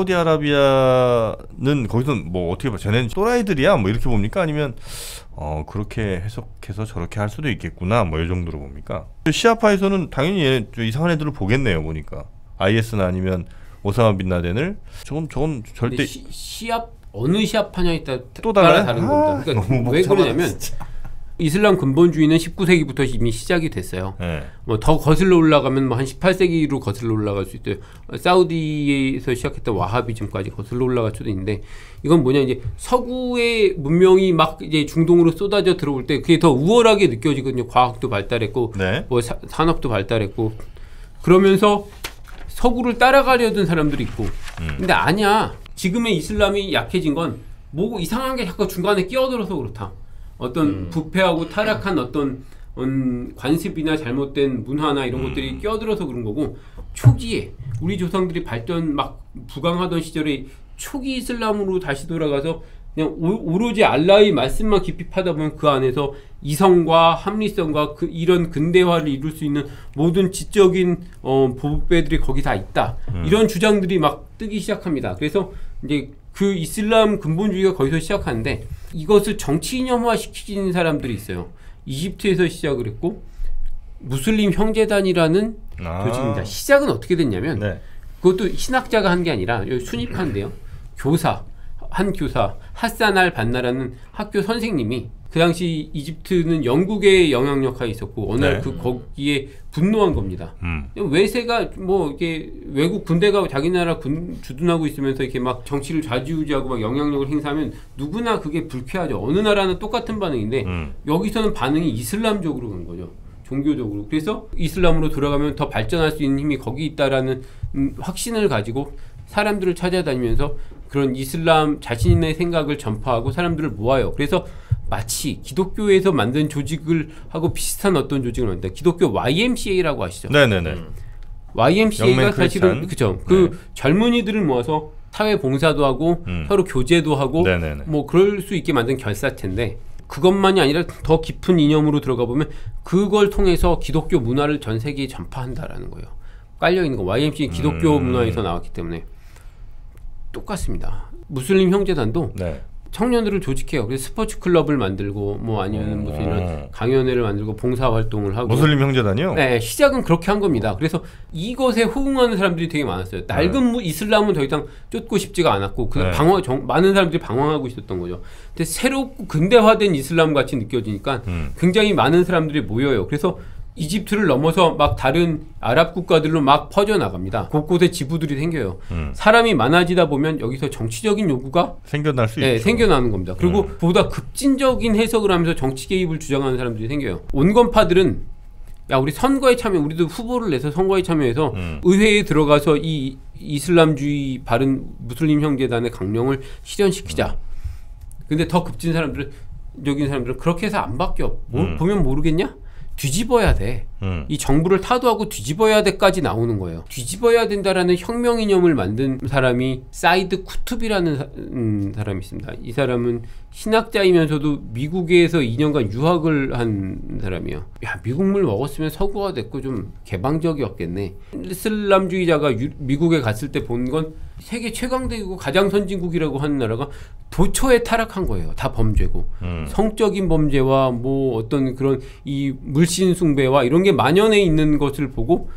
사우디아라비아는 거기서 뭐 어떻게 봐? 쟤네는 또라이들이야? 뭐 이렇게 봅니까? 아니면 그렇게 해석해서 저렇게 할 수도 있겠구나. 뭐 이 정도로 봅니까? 시아파에서는 당연히 이상한 애들을 보겠네요. 보니까 IS나 아니면 오사마 빈 라덴을 저건 절대 시압 어느 시압파냐에 또 따라 다른 겁니다. 그러니까 왜 그러냐면 진짜. 이슬람 근본주의는 19세기부터 이미 시작이 됐어요. 네. 뭐 더 거슬러 올라가면 뭐 한 18세기로 거슬러 올라갈 수 있어요. 사우디에서 시작했던 와하비즘까지 거슬러 올라갈 수도 있는데 이건 뭐냐 이제 서구의 문명이 막 이제 중동으로 쏟아져 들어올 때 그게 더 우월하게 느껴지거든요. 과학도 발달했고 네. 뭐 산업도 발달했고 그러면서 서구를 따라가려던 사람들이 있고 근데 아니야. 지금의 이슬람이 약해진 건 뭐 이상한 게 자꾸 중간에 끼어들어서 그렇다. 어떤 부패하고 타락한 어떤 관습이나 잘못된 문화나 이런 것들이 끼어들어서 그런 거고 초기에 우리 조상들이 발전 막 부강하던 시절에 초기 이슬람으로 다시 돌아가서 그냥 오로지 알라의 말씀만 깊이 파다 보면 그 안에서 이성과 합리성과 이런 근대화를 이룰 수 있는 모든 지적인 보배들이 거기 다 있다. 이런 주장들이 막 뜨기 시작합니다. 그래서 이제 그 이슬람 근본주의가 거기서 시작하는데 이것을 정치 이념화 시키는 사람들이 있어요. 이집트에서 시작을 했고 무슬림 형제단이라는 조직입니다. 시작은 어떻게 됐냐면 네. 그것도 신학자가 한 게 아니라 여기 순위파인데요. 한 교사 하산 알 반나라는 학교 선생님이 그 당시 이집트는 영국의 영향력 하에 있었고 어느 날 거기에 분노한 겁니다. 외세가 뭐 이렇게 외국 군대가 자기 나라 주둔하고 있으면서 이렇게 막 정치를 좌지우지하고 막 영향력을 행사하면 누구나 그게 불쾌하죠. 어느 나라는 똑같은 반응인데 여기서는 반응이 이슬람적으로 간 거죠. 종교적으로. 그래서 이슬람으로 돌아가면 더 발전할 수 있는 힘이 거기 있다라는 확신을 가지고 사람들을 찾아다니면서 그런 이슬람 자신의 생각을 전파하고 사람들을 모아요. 그래서 마치 기독교에서 만든 조직을 하고 비슷한 어떤 조직을 만든다. 기독교 YMCA라고 아시죠? 네네네. YMCA가 사실은 그죠. 그 젊은이들을 모아서 사회 봉사도 하고 서로 교제도 하고 네네네. 뭐 그럴 수 있게 만든 결사체인데 그것만이 아니라 더 깊은 이념으로 들어가 보면 그걸 통해서 기독교 문화를 전 세계에 전파한다라는 거예요. 깔려 있는 거. YMCA 기독교 문화에서 나왔기 때문에 똑같습니다. 무슬림 형제단도 네. 청년들을 조직해요. 그래서 스포츠 클럽을 만들고 뭐 아니면 무슨 이런 강연회를 만들고 봉사 활동을 하고. 무슬림 형제단이요? 네, 시작은 그렇게 한 겁니다. 그래서 이것에 호응하는 사람들이 되게 많았어요. 낡은 이슬람은 더 이상 쫓고 싶지가 않았고 많은 사람들이 방황하고 있었던 거죠. 근데 새롭고 근대화된 이슬람 같이 느껴지니까 굉장히 많은 사람들이 모여요. 그래서 이집트를 넘어서 막 다른 아랍 국가들로 막 퍼져나갑니다. 곳곳에 지부들이 생겨요. 사람이 많아지다 보면 여기서 정치적인 요구가 생겨날 수 있죠. 생겨나는 겁니다. 그리고 보다 급진적인 해석을 하면서 정치 개입을 주장하는 사람들이 생겨요. 온건파들은 야 우리 선거에 참여, 우리도 후보를 내서 선거에 참여해서 의회에 들어가서 이 이슬람주의 바른 무슬림 형제단의 강령을 실현시키자. 근데 더 급진 사람들은 그렇게 해서 안 바뀌어. 보면 모르겠냐? 뒤집어야 돼. 이 정부를 타도하고 뒤집어야 돼까지 나오는 거예요. 뒤집어야 된다라는 혁명 이념을 만든 사람이 사이드 쿠투비라는 사람이 있습니다. 이 사람은 신학자이면서도 미국에서 2년간 유학을 한 사람이에요. 야, 미국물 먹었으면 서구화 됐고 좀 개방적이었겠네. 이슬람주의자가 미국에 갔을 때 본 건 세계 최강대국이고 가장 선진국이라고 하는 나라가 도처에 타락한 거예요. 다 범죄고 성적인 범죄와 뭐 어떤 그런 이 물씬 숭배와 이런 게 만연해 있는 것을 보고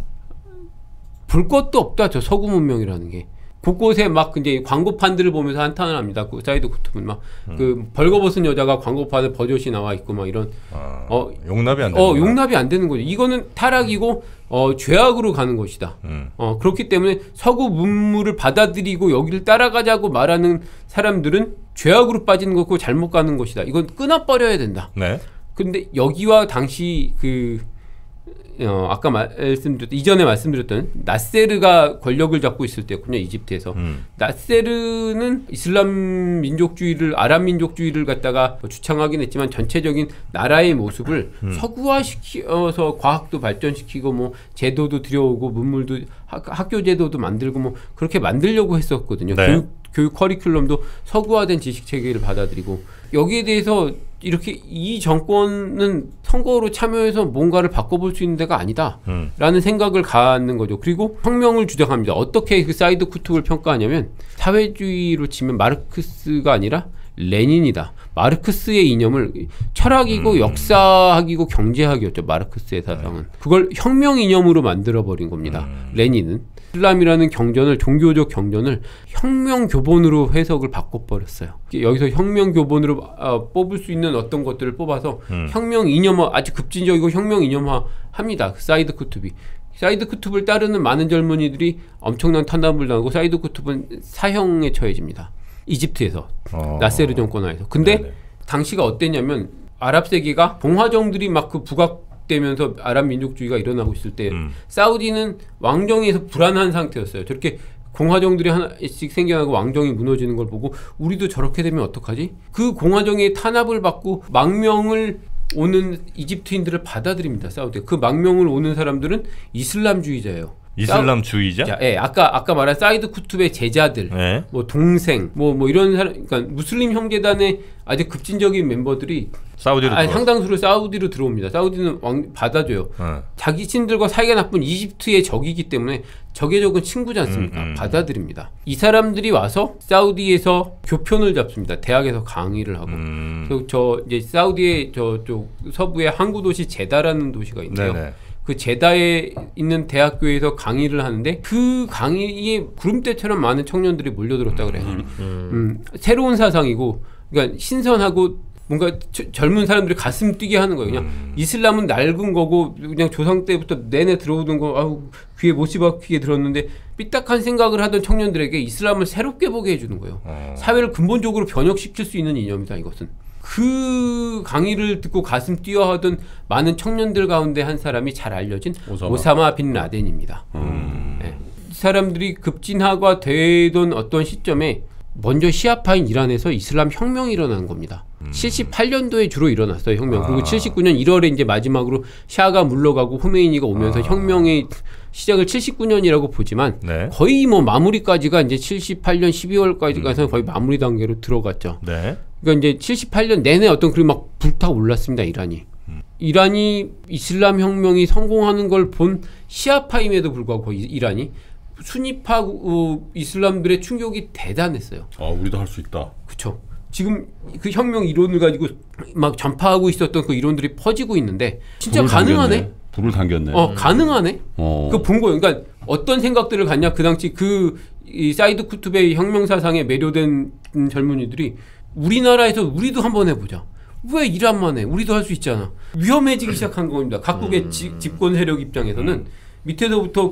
볼 것도 없다. 저 서구 문명이라는 게. 곳곳에 막 이제 광고판들을 보면서 한탄을 합니다. 그 사이드 쿠투브는 막 그 벌거벗은 여자가 광고판에 버젓이 나와 있고 막 이런 용납이 안 되는 용납이 안 되는 거죠. 이거는 타락이고 죄악으로 가는 것이다. 그렇기 때문에 서구 문물을 받아들이고 여기를 따라가자고 말하는 사람들은 죄악으로 빠지는 거고 잘못 가는 것이다. 이건 끊어버려야 된다. 네. 근데 여기와 당시 아까 이전에 말씀드렸던 나세르가 권력을 잡고 있을 때였군요. 이집트에서. 나세르는 이슬람 민족주의를 아랍 민족주의를 갖다가 주창하긴 했지만 전체적인 나라의 모습을 서구화시켜서 과학도 발전시키고 뭐 제도도 들여오고 문물도 학교 제도도 만들고 뭐 그렇게 만들려고 했었거든요. 네. 교육 커리큘럼도 서구화된 지식 체계를 받아들이고 여기에 대해서 이렇게 이 정권은 선거로 참여해서 뭔가를 바꿔볼 수 있는 데가 아니다 라는 생각을 갖는 거죠. 그리고 혁명을 주장합니다. 어떻게 그 사이드 쿠투브를 평가하냐면 사회주의로 치면 마르크스가 아니라 레닌이다. 마르크스의 이념을 철학이고 역사학이고 경제학이었죠. 마르크스의 사상은. 그걸 혁명 이념으로 만들어버린 겁니다. 레닌은. 이슬람이라는 경전을 종교적 경전을 혁명 교본으로 해석을 바꿔버렸어요. 여기서 혁명 교본으로 뽑을 수 있는 어떤 것들을 뽑아서 혁명 이념화 아주 급진적이고 혁명 이념화 합니다. 그 사이드 쿠투비. 사이드 쿠투브를 따르는 많은 젊은이들이 엄청난 탄압을 당하고 사이드 쿠투브는 사형에 처해집니다. 이집트에서 나세르 정권 하에서. 근데 네네. 당시가 어땠냐면 아랍 세계가 봉화정들이 막 그 부각되면서 아랍 민족주의가 일어나고 있을 때 사우디는 왕정에서 불안한 상태였어요. 저렇게 공화정들이 하나씩 생겨나고 왕정이 무너지는 걸 보고 우리도 저렇게 되면 어떡하지? 그 공화정의 탄압을 받고 망명을 오는 이집트인들을 받아들입니다. 사우디. 그 망명을 오는 사람들은 이슬람주의자예요. 이슬람주의자? 예, 아까 말한 사이드 쿠투브의 제자들, 네. 뭐 동생, 뭐 이런 사람, 그러니까 무슬림 형제단의 아주 급진적인 멤버들이 상당수로 사우디로 들어옵니다. 사우디는 받아줘요. 자기친들과 사이가 나쁜 이집트의 적이기 때문에 적의 적은 친구지 않습니까? 받아들입니다. 이 사람들이 와서 사우디에서 교편을 잡습니다. 대학에서 강의를 하고. 그래서 이제 사우디의 저쪽 서부의 항구 도시 제다라는 도시가 있는데요. 네네. 그 제다에 있는 대학교에서 강의를 하는데 그 강의에 구름대처럼 많은 청년들이 몰려들었다고 그래요. 새로운 사상이고, 그러니까 신선하고 뭔가 젊은 사람들이 가슴 뛰게 하는 거예요. 그냥 이슬람은 낡은 거고 그냥 조상 때부터 내내 들어오던 거 아우 귀에 못이 박히게 들었는데 삐딱한 생각을 하던 청년들에게 이슬람을 새롭게 보게 해주는 거예요. 사회를 근본적으로 변혁시킬 수 있는 이념이다 이것은. 그 강의를 듣고 가슴 뛰어하던 많은 청년들 가운데 한 사람이 잘 알려진 오사마 빈 라덴입니다. 네. 이 사람들이 급진화가 되던 어떤 시점에 먼저 시아파인 이란에서 이슬람 혁명이 일어난 겁니다. 78년도에 주로 일어났어요, 혁명. 그리고 79년 1월에 이제 마지막으로 샤가 물러가고 후메이니가 오면서 혁명의 시작을 79년이라고 보지만 네. 거의 뭐 마무리까지가 이제 78년 12월까지 가서 거의 마무리 단계로 들어갔죠. 네. 그러니까 이제 78년 내내 어떤 그런 막 불타올랐습니다, 이란이. 이란이 이슬람 혁명이 성공하는 걸 본 시아파임에도 불구하고 이란이 순위파 이슬람들의 충격이 대단했어요. 우리도 할 수 있다. 그렇죠. 지금 그 혁명 이론을 가지고 막 전파하고 있었던 그 이론들이 퍼지고 있는데 진짜 가능하네. 불을 당겼네. 가능하네. 그 본 거예요. 그러니까 어떤 생각들을 갖냐 그 당시 이 사이드 쿠투브의 혁명 사상에 매료된 젊은이들이 우리나라에서 우리도 한번 해보자. 왜 이란만 해? 우리도 할 수 있잖아. 위험해지기 시작한 겁니다. 각국의 집권 세력 입장에서는 밑에서부터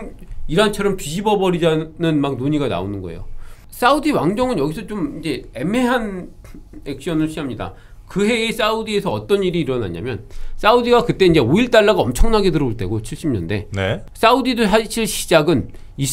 이란처럼 뒤집어 버리자는 막 논의가 나오는 거예요. 사우디 왕정은 여기서 좀 이제 애매한 액션을 취합니다. 그 해에 사우디에서 어떤 일이 일어났냐면 사우디가 그때 이제 오일 달러가 엄청나게 들어올 때고 70년대. 네. 사우디도 사실 시작은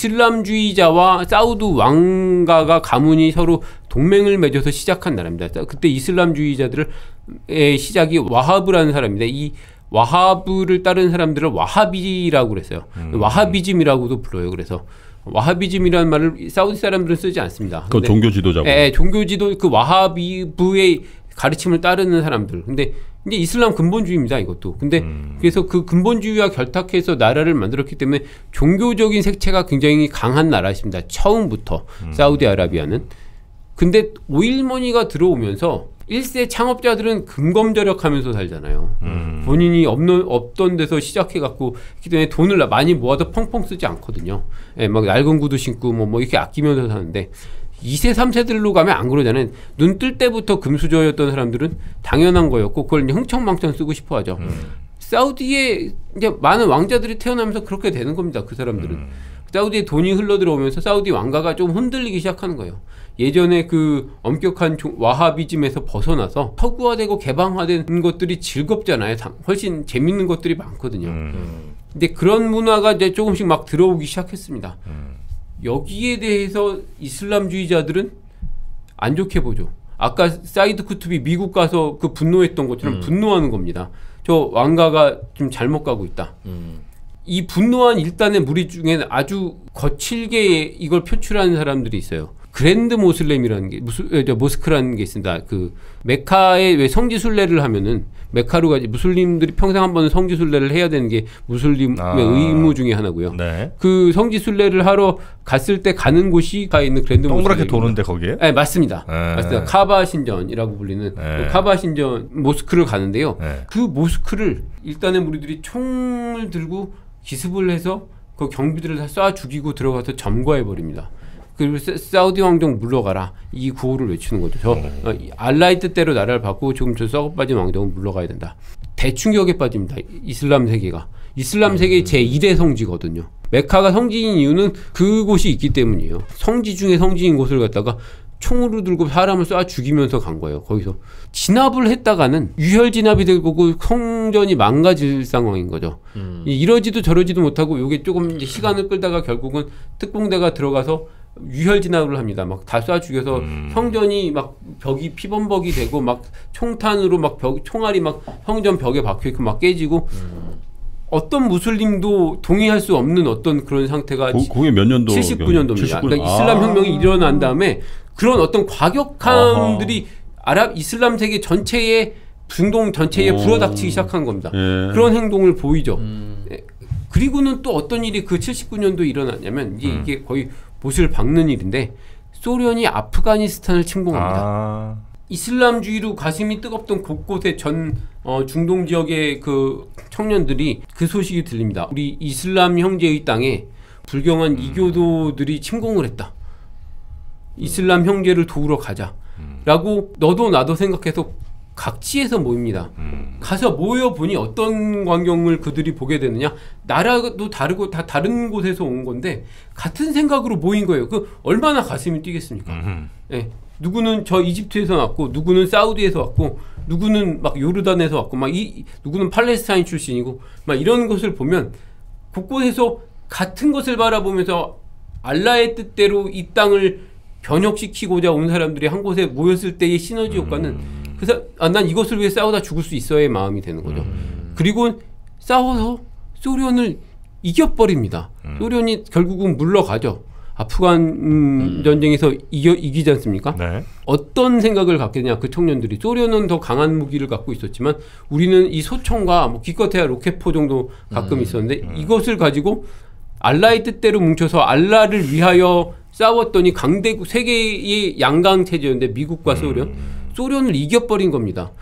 이슬람주의자와 사우드 왕가가 가문이 서로 동맹을 맺어서 시작한 나라입니다. 그때 이슬람주의자들의 시작이 와하브라는 사람입니다. 이 와하브를 따르는 사람들을 와하비라고 그랬어요. 와하비즘이라고도 불러요. 그래서 와하비즘이라는 말을 사우디 사람들은 쓰지 않습니다. 그 종교 지도자고. 종교 지도 그 와하비부의 가르침을 따르는 사람들. 근데 이제 이슬람 근본주의입니다. 이것도. 근데 그래서 그 근본주의와 결탁해서 나라를 만들었기 때문에 종교적인 색채가 굉장히 강한 나라였습니다. 처음부터 사우디아라비아는. 근데 오일머니가 들어오면서 1세 창업자들은 금검절약하면서 살잖아요. 본인이 없던 데서 시작해갖고 그렇기 때문에 돈을 많이 모아도 펑펑 쓰지 않거든요. 예, 막 낡은 구두 신고 뭐 이렇게 아끼면서 사는데 2세, 3세들로 가면 안 그러잖아요. 눈 뜰 때부터 금수저였던 사람들은 당연한 거였고 그걸 이제 흥청망청 쓰고 싶어 하죠. 사우디에 이제 많은 왕자들이 태어나면서 그렇게 되는 겁니다. 그 사람들은. 사우디에 돈이 흘러들어오면서 사우디 왕가가 좀 흔들리기 시작하는 거예요. 예전에 그 엄격한 와하비즘에서 벗어나서 서구화되고 개방화된 것들이 즐겁잖아요. 훨씬 재밌는 것들이 많거든요. 근데 그런 문화가 이제 조금씩 막 들어오기 시작했습니다. 여기에 대해서 이슬람주의자들은 안 좋게 보죠. 아까 사이드 쿠투비 미국 가서 그 분노했던 것처럼 분노하는 겁니다. 저 왕가가 좀 잘못 가고 있다. 이 분노한 일단의 무리 중에는 아주 거칠게 이걸 표출하는 사람들이 있어요. 그랜드 모슬렘이라는 게 모스크라는 게 있습니다. 그 메카에 왜 성지 순례를 하면은 메카로 가지 무슬림들이 평생 한 번은 성지 순례를 해야 되는 게 무슬림의 의무 중에 하나고요. 네. 그 성지 순례를 하러 갔을 때 가는 곳이 가 있는 그랜드 모슬렘. 동그랗게 도는데 거기에? 네, 맞습니다. 맞습니다. 카바 신전이라고 불리는 그 카바 신전 모스크를 가는데요. 그 모스크를 일단의 무리들이 총을 들고 기습을 해서 그 경비들을 다 쏴 죽이고 들어가서 점거해 버립니다. 그리고 사우디 왕정 물러가라 이 구호를 외치는 거죠. 저 알라의 뜻대로 나라를 바꾸고 지금 저 썩어 빠진 왕정은 물러가야 된다. 대충격에 빠집니다. 이슬람 세계가. 이슬람 세계의 제2대 성지거든요. 메카가 성지인 이유는 그곳이 있기 때문이에요. 성지 중에 성지인 곳을 갖다가 총으로 들고 사람을 쏴 죽이면서 간 거예요. 거기서 진압을 했다가는 유혈 진압이 될 거고 성전이 망가질 상황인 거죠. 이러지도 저러지도 못하고 이게 조금 이제 시간을 끌다가 결국은 특공대가 들어가서 유혈 진압을 합니다. 막 다 쏴 죽여서 성전이 막 벽이 피범벅이 되고 막 총탄으로 막 총알이 막 성전 벽에 박혀 있고 막 깨지고 어떤 무슬림도 동의할 수 없는 어떤 그런 상태가 그게 몇 년도? 79년도입니다. 그러니까 이슬람 혁명이 일어난 다음에 그런 어떤 과격함들이 이슬람 세계 전체에 중동 전체에 불어닥치기 시작한 겁니다. 그런 행동을 보이죠. 그리고는 또 어떤 일이 그 79년도에 일어났냐면 이게 거의 못을 박는 일인데 소련이 아프가니스탄을 침공합니다. 이슬람주의로 가슴이 뜨겁던 곳곳의 중동 지역의 그 청년들이 그 소식이 들립니다. 우리 이슬람 형제의 땅에 불경한 이교도들이 침공을 했다. 이슬람 형제를 도우러 가자라고 너도 나도 생각해서 각지에서 모입니다. 가서 모여보니 어떤 광경을 그들이 보게 되느냐. 나라도 다르고 다 다른 곳에서 온 건데 같은 생각으로 모인 거예요. 그 얼마나 가슴이 뛰겠습니까? 네. 누구는 저 이집트에서 왔고 누구는 사우디에서 왔고 누구는 막 요르단에서 왔고 막 누구는 팔레스타인 출신이고 막 이런 것을 보면 곳곳에서 같은 것을 바라보면서 알라의 뜻대로 이 땅을 변혁시키고자 온 사람들이 한 곳에 모였을 때의 시너지 효과는 그래서 난 이것을 위해 싸우다 죽을 수 있어야의 마음이 되는 거죠. 그리고 싸워서 소련을 이겨버립니다. 소련이 결국은 물러가죠. 아프간 전쟁에서 이기지 않습니까? 네. 어떤 생각을 갖게 되냐 그 청년들이. 소련은 더 강한 무기를 갖고 있었지만 우리는 이 소총과 뭐 기껏해야 로켓포 정도 가끔 있었는데 이것을 가지고 알라의 뜻대로 뭉쳐서 알라를 위하여 싸웠더니 강대국 세계의 양강 체제였는데 미국과 소련을 이겨버린 겁니다.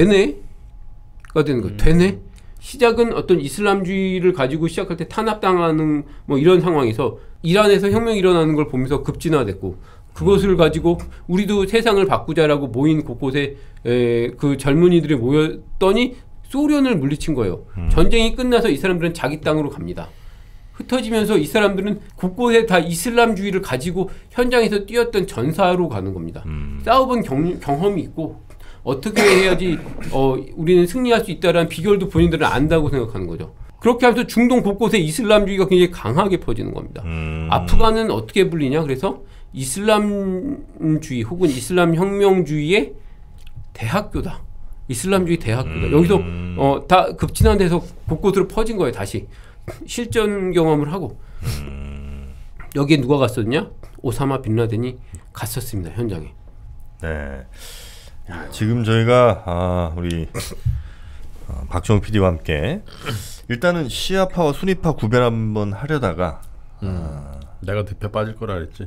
되네?가 되는 거예요. 되네? 시작은 어떤 이슬람주의를 가지고 시작할 때 탄압당하는 뭐 이런 상황에서 이란에서 혁명이 일어나는 걸 보면서 급진화됐고 그것을 가지고 우리도 세상을 바꾸자라고 모인 곳곳에 그 젊은이들이 모였더니 소련을 물리친 거예요. 전쟁이 끝나서 이 사람들은 자기 땅으로 갑니다. 흩어지면서 이 사람들은 곳곳에 다 이슬람주의를 가지고 현장에서 뛰었던 전사로 가는 겁니다. 싸워본 경험이 있고 어떻게 해야지 우리는 승리할 수 있다라는 비결도 본인들은 안다고 생각하는 거죠. 그렇게 하면서 중동 곳곳에 이슬람주의가 굉장히 강하게 퍼지는 겁니다. 아프간은 어떻게 불리냐? 그래서 이슬람주의 혹은 이슬람 혁명주의의 대학교다. 이슬람주의 대학교다. 여기서 다 급진한 데서 곳곳으로 퍼진 거예요. 다시 실전 경험을 하고 여기에 누가 갔었냐? 오사마 빈 라덴이 갔었습니다. 현장에. 네. 지금 저희가 우리 박정욱 PD와 함께 일단은 시아파와 수니파 구별 한번 하려다가 내가 대표 빠질 거라 그랬지.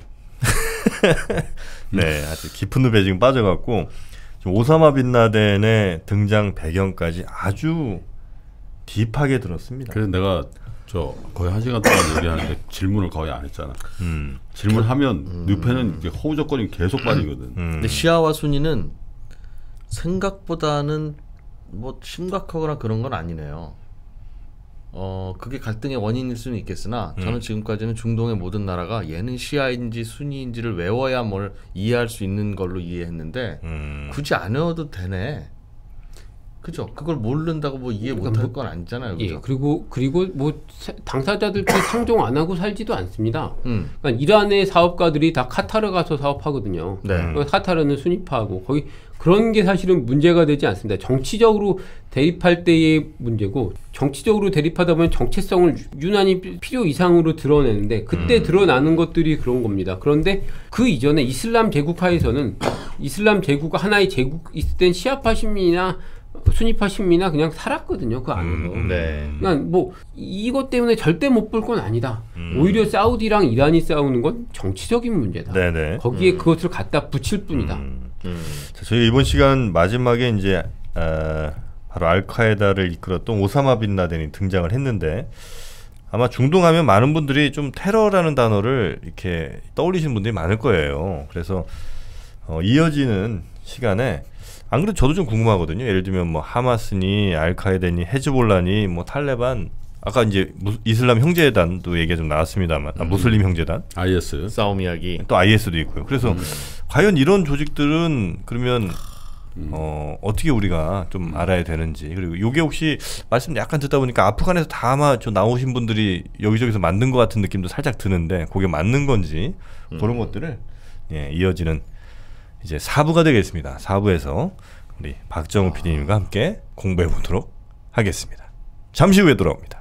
네, 아주 깊은 늪에 지금 빠져갖고 지금 오사마 빈 라덴의 등장 배경까지 아주 딥하게 들었습니다. 그래서 내가 거의 1시간 동안 얘기하는데 질문을 거의 안 했잖아. 질문하면 늪에는 이제 허우적거리면 계속 빠지거든. 근데 시아와 순위는 생각보다는 뭐 심각하거나 그런 건 아니네요. 그게 갈등의 원인일 수는 있겠으나 저는 지금까지는 중동의 모든 나라가 얘는 시아인지 순위인지를 외워야 뭘 이해할 수 있는 걸로 이해했는데 굳이 안 외워도 되네. 그죠? 그걸 모른다고 뭐 이해 못할 건 아니잖아요. 그죠? 예, 그리고 뭐 당사자들끼리 상종 안 하고 살지도 않습니다. 그러니까 이란의 사업가들이 다 카타르 가서 사업하거든요. 네. 카타르는 순위파하고 거기 그런 게 사실은 문제가 되지 않습니다. 정치적으로 대립할 때의 문제고 정치적으로 대립하다 보면 정체성을 유난히 필요 이상으로 드러내는데 그때 드러나는 것들이 그런 겁니다. 그런데 그 이전에 이슬람 제국하에서는 이슬람 제국 하나의 제국 있을 땐 시아파 신민이나 순위파 신민이나 그냥 살았거든요. 그 안에서. 네. 그러니까 뭐 이것 때문에 절대 못 볼 건 아니다. 오히려 사우디랑 이란이 싸우는 건 정치적인 문제다. 네네. 거기에 그것을 갖다 붙일 뿐이다. 자, 저희 이번 시간 마지막에 이제 바로 알카에다를 이끌었던 오사마 빈 라덴이 등장을 했는데 아마 중동하면 많은 분들이 좀 테러라는 단어를 이렇게 떠올리시는 분들이 많을 거예요. 그래서 이어지는 시간에 안 그래도 저도 좀 궁금하거든요. 예를 들면 뭐 하마스니 알카에다니 헤즈볼라니 뭐 탈레반 아까 이제 이슬람 형제단도 얘기가 좀 나왔습니다만 무슬림 형제단 IS 싸움 이야기 또 IS도 있고요. 그래서 과연 이런 조직들은 그러면 어떻게 우리가 좀 알아야 되는지 그리고 이게 혹시 말씀 약간 듣다 보니까 아프간에서 다 아마 저 나오신 분들이 여기저기서 만든 것 같은 느낌도 살짝 드는데 그게 맞는 건지 그런 것들을 이어지는 이제 4부가 되겠습니다. 4부에서 우리 박정욱 PD님과 함께 공부해 보도록 하겠습니다. 잠시 후에 돌아옵니다.